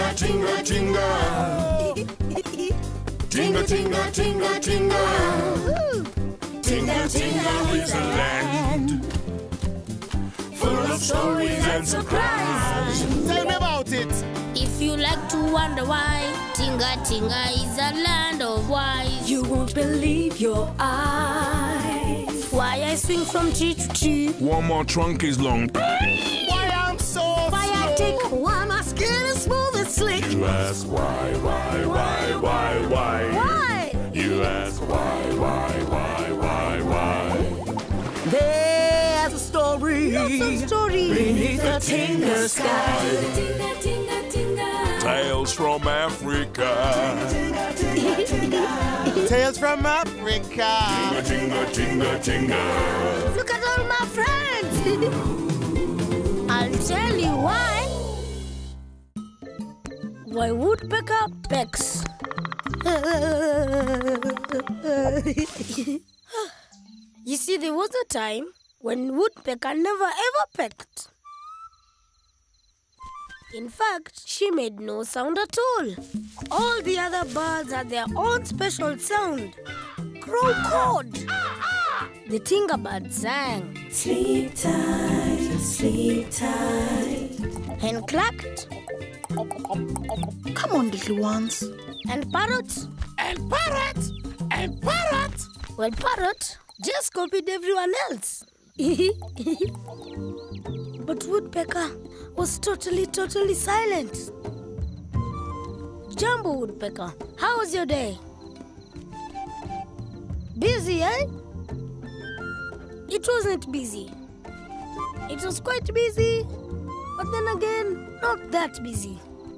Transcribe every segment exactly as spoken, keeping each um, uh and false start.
tinga, tinga, tinga. Tinga, tinga, tinga, tinga. Tinga, tinga is a land full of stories and surprises. Tell me about it. If you like to wonder why, Tinga Tinga is a land of wise. You won't believe your eyes. Why I swing from tree to tree. One more trunk is long. Why I'm so Why I slow. take, why my skin is smooth and slick. You ask why, why, why, why, why? Why? You ask why, why, why, why, why? There's a story. Lots of stories Beneath the Tinga sky. Tinga, tinga, tinga. Tales from Africa. Tales from Africa. Tinga, tinga, tinga. Look at all my friends. I'll tell you why. Why Woodpecker pecks. You see, there was a time when Woodpecker never ever pecked. In fact, she made no sound at all. All the other birds had their own special sound. Crow cawed. The Tinga bird sang. Sleep tight, sleep tight. Hen clacked. Come on, little ones. And parrot. And parrot. And parrot. Well, parrot just copied everyone else. But Woodpecker was totally, totally silent. Jumbo Woodpecker, how was your day? Busy, eh? It wasn't busy. It was quite busy, but then again, not that busy.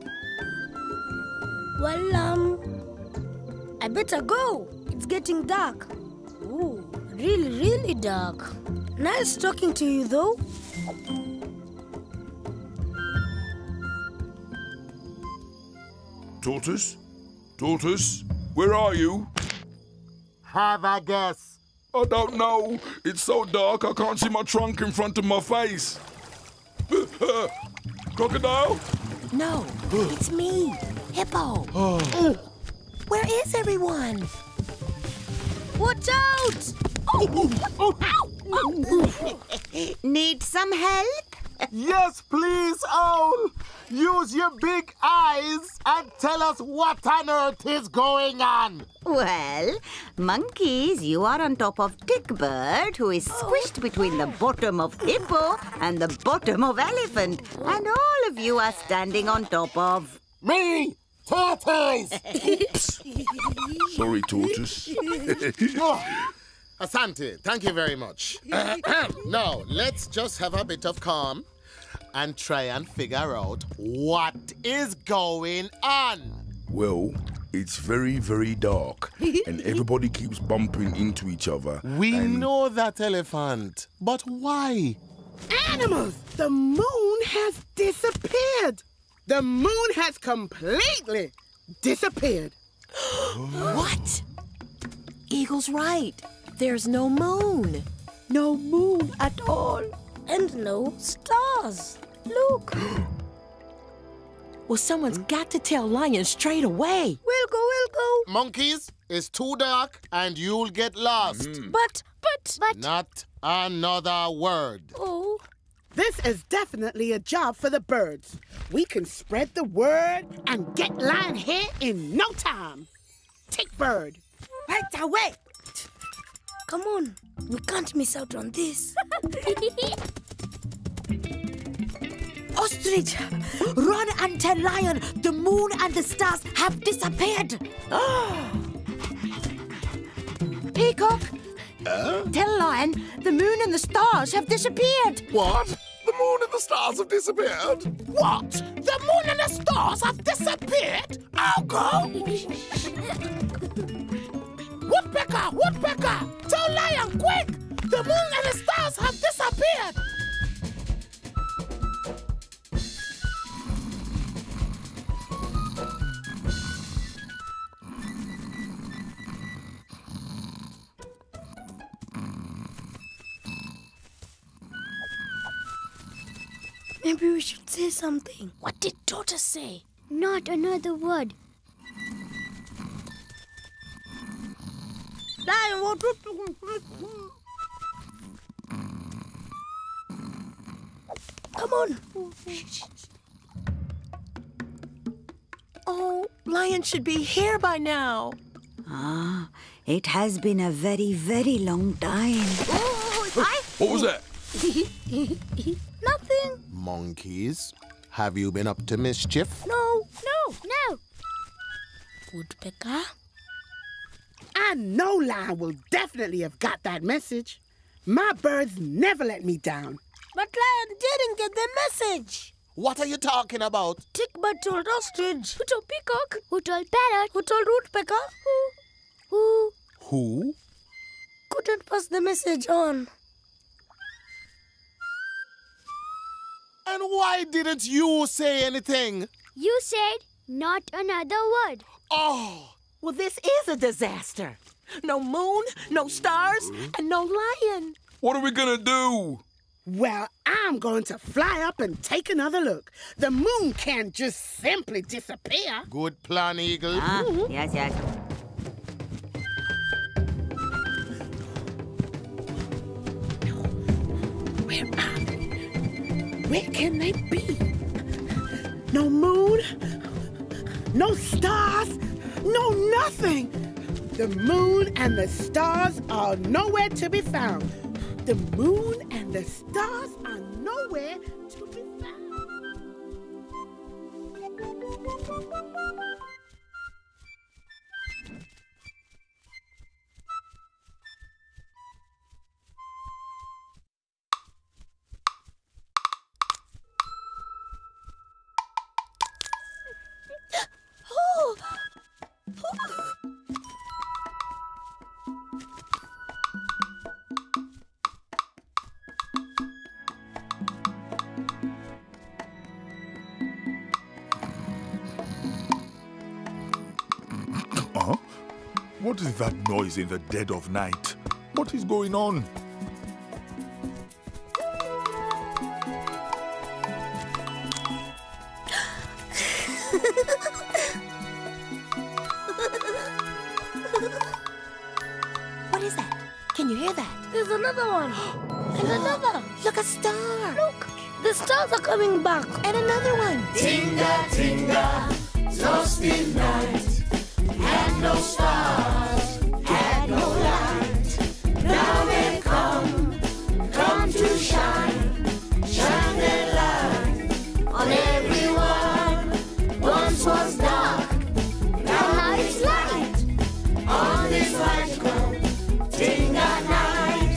Well, um, I better go. It's getting dark. Ooh, really, really dark. Nice talking to you, though. Tortoise? Tortoise? Where are you? Have a guess. I don't know. It's so dark I can't see my trunk in front of my face. Crocodile? No, it's me, Hippo. Where is everyone? Watch out! Need some help? Yes, please, Owl. Use your big eyes and tell us what on earth is going on. Well, monkeys, you are on top of Tick-Bird, who is squished between the bottom of Hippo and the bottom of Elephant. And all of you are standing on top of... Me, Tortoise. Sorry, Tortoise. Oh, Asante, thank you very much. Now, let's just have a bit of calm and try and figure out what is going on. Well, it's very, very dark, and everybody keeps bumping into each other. We and... know that, Elephant, but why? Animals, the moon has disappeared. The moon has completely disappeared. What? Eagle's right. There's no moon. No moon at all. And no stars. Look. Well, someone's got to tell Lion straight away. We'll go, we'll go. Monkeys, it's too dark and you'll get lost. But, but, but... Not another word. Oh. This is definitely a job for the birds. We can spread the word and get Lion here in no time. Take bird. Right away. Come on. We can't miss out on this. Ostrich, run and tell Lion the moon and the stars have disappeared. Peacock, Uh? tell Lion the moon and the stars have disappeared. What? The moon and the stars have disappeared? What? The moon and the stars have disappeared? I'll go. Woodpecker, Woodpecker, tell Lion quick. The moon and the stars have disappeared. Maybe we should say something. What did Tortoise say? Not another word. Lion, what? Come on. Oh, Lion should be here by now. Ah, it has been a very, very long time. Oh, I... What was that? Nothing. Monkeys, have you been up to mischief? No. No, no. Woodpecker? I know Lion will definitely have got that message. My birds never let me down. But Lion didn't get the message. What are you talking about? Tickbird told ostrich. Who told peacock? Who told parrot? Who told woodpecker? Who? Who Who? couldn't pass the message on? And why didn't you say anything? You said not another word. Oh, Well, this is a disaster. No moon, no stars, and no lion. What are we gonna do? Well, I'm going to fly up and take another look. The moon can't just simply disappear. good plan, Eagle. Ah, yes, yes. Where are they? Where can they be? No moon, no stars, no nothing. The moon and the stars are nowhere to be found. The moon and the stars are nowhere to be found. Huh? What is that noise in the dead of night? What is going on? What is that? Can you hear that? There's another one. And another. Look, a star. Look, the stars are coming back. And another one. Tinga Tinga, lost in night, had no stars, had no light. Now they come, come to shine, shine their light on everyone. Once was dark, now it's light. On this light come, Tinga night.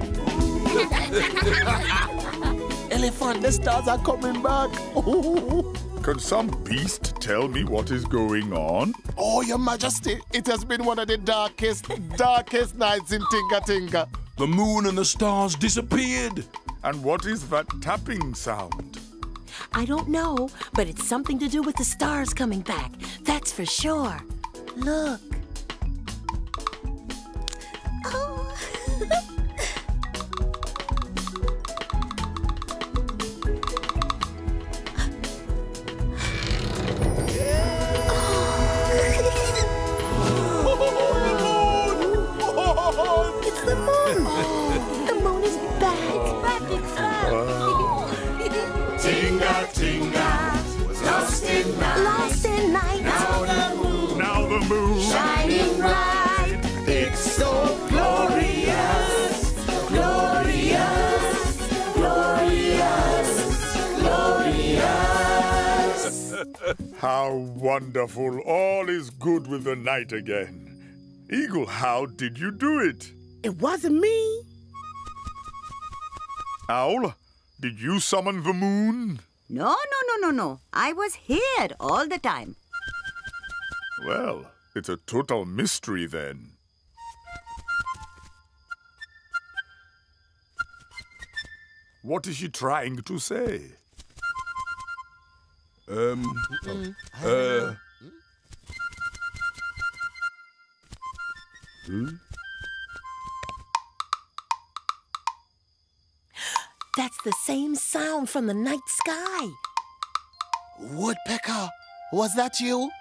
Elephant, the stars are coming back. Can some beast tell me what is going on? Oh, Your Majesty, it has been one of the darkest, darkest nights in Tinga Tinga. The moon and the stars disappeared. And what is that tapping sound? I don't know, but it's something to do with the stars coming back. That's for sure. Look. Oh. It's the moon. The moon is back. Tinga Tinga, lost in night. Lost in night. Now the moon, Now the moon. shining bright. It's so glorious, glorious, glorious, glorious. How wonderful. All is good with the night again. Eagle, how did you do it? It wasn't me. Owl, did you summon the moon? No, no, no, no, no. I was here all the time. Well, it's a total mystery then. What is she trying to say? Um, uh... Hmm? That's the same sound from the night sky. Woodpecker, Was that you?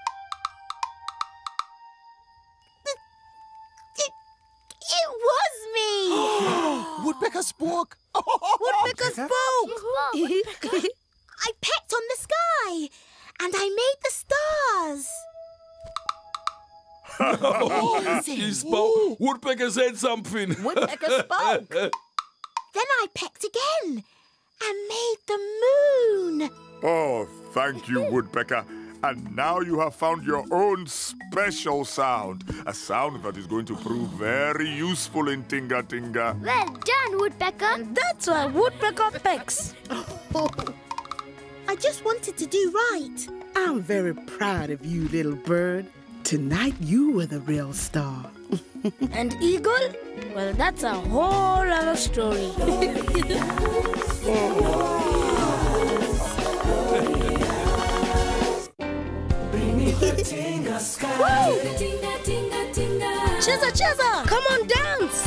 It, it was me. Woodpecker spoke. Woodpecker spoke. I pecked on the sky, and I made the stars. He spoke. Woodpecker said something. Woodpecker spoke. Then I pecked again and made the moon. Oh, thank you, Woodpecker. And now you have found your own special sound. A sound that is going to prove very useful in Tinga Tinga. Well done, Woodpecker. And that's why Woodpecker pecks. Oh, I just wanted to do right. I'm very proud of you, little bird. Tonight you were the real star. And Eagle? Well, that's a whole other story. Tinga sky. Tinga tinga tinga. Cheza, cheza! Come on, dance!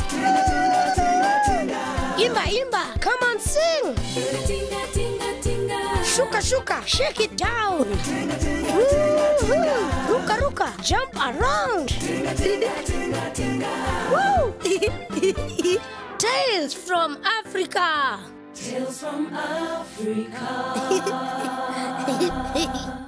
Imba, imba! Come on, sing! Tinga tinga tinga. Shuka, shuka! Shake it down! Woo-hoo. Ruka, ruka! Jump around! Woo! Tales from Africa! Tales from Africa.